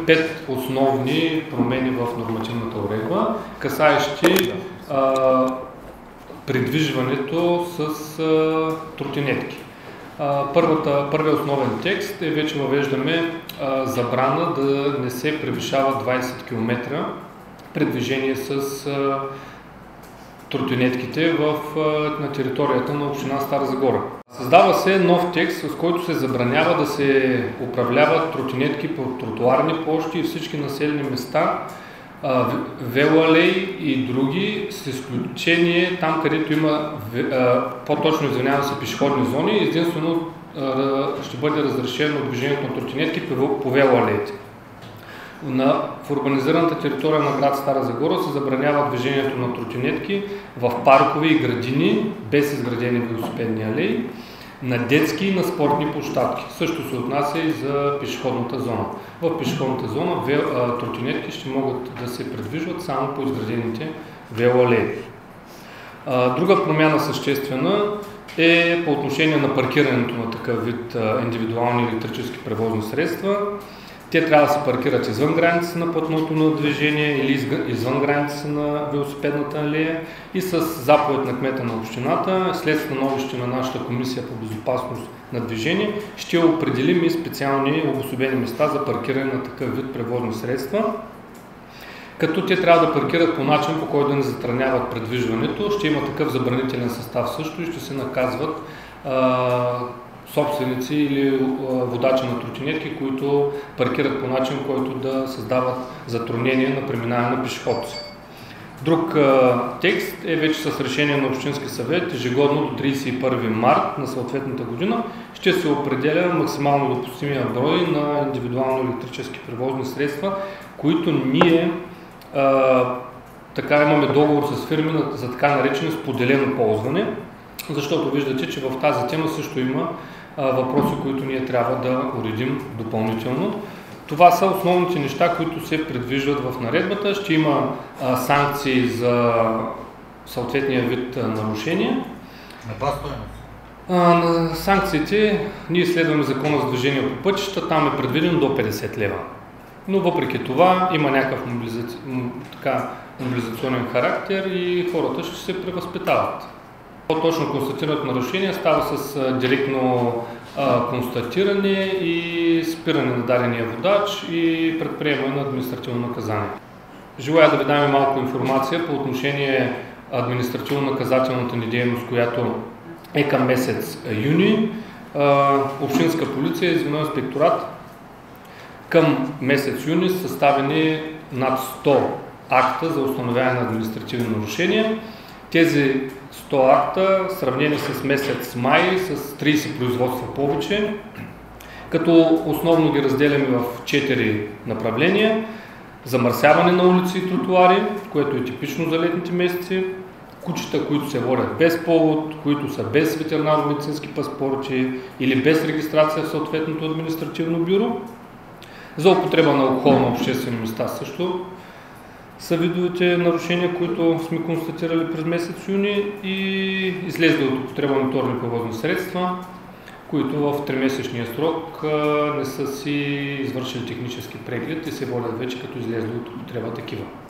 5 основни промени в нормативната уредба, касаещи придвижването с тротинетки. Първият основен текст е вече въвеждаме забрана да не се превишава 20 км предвижение с тротинетките на територията на община Стара Загора. Създава се нов текст, с който се забранява да се управляват тротинетки по тротоарни площи и всички населени места, велоалеи и други, с изключение там, където има, по-точно извинявам се, пешеходни зони, единствено ще бъде разрешено движението на тротинетки по велоалеите. В урбанизираната територия на град Стара Загора се забранява движението на тротинетки в паркове и градини, без изградени велосипедни алеи, на детски и на спортни площадки. Също се отнася и за пешеходната зона. В пешеходната зона тротинетки ще могат да се придвижват само по изградените велоалеи. Друга промяна съществена е по отношение на паркирането на такъв вид индивидуални електрически превозни средства. Те трябва да се паркират извън границите на пътното на движение или извън границите на велосипедната алея и с заповед на кмета на общината, след становище на нашата комисия по безопасност на движение, ще определим и специални обособени места за паркиране на такъв вид превозни средства, като те трябва да паркират по начин, по който да не затрудняват предвижването. Ще има такъв забранителен състав също и ще се наказват собственици или водачи на тротинетки, които паркират по начин, който да създават затруднение на преминаване на пешеходци. Друг текст е вече с решение на Общински съвет, ежегодно до 31 март на съответната година ще се определя максимално допустимия брой на индивидуално електрически превозни средства, които ние така имаме договор с фирми за така наречено споделено ползване, защото виждате, че в тази тема също има въпроси, които ние трябва да уредим допълнително. Това са основните неща, които се предвиждат в наредбата. Ще има санкции за съответния вид нарушения. На каква стойност? На санкциите ние следваме закона за движение по пътища, там е предвидено до 50 лева. Но въпреки това има някакъв мобилизационен характер и хората ще се превъзпитават. По-точно констатираното нарушение става с директно констатиране и спиране на дадения водач и предприемане на административно наказание. Желая да ви дам малко информация по отношение административно-наказателната ни дейност, която е към месец юни. Общинска полиция и звено инспекторат към месец юни са съставени над 100 акта за установяване на административни нарушения. Тези 100 акта, сравнени с месец май, с 30 производства повече, като основно ги разделяме в 4 направления. Замърсяване на улици и тротуари, което е типично за летните месеци, кучета, които се водят без повод, които са без ветеринарно-медицински паспорти или без регистрация в съответното административно бюро. За употреба на алкохол на обществени места също са видовете нарушения, които сме констатирали през месец юни, и излезли от употреба моторни превозни средства, които в 3-месечния срок не са си извършили технически преглед и се водят вече като излезли от употреба такива.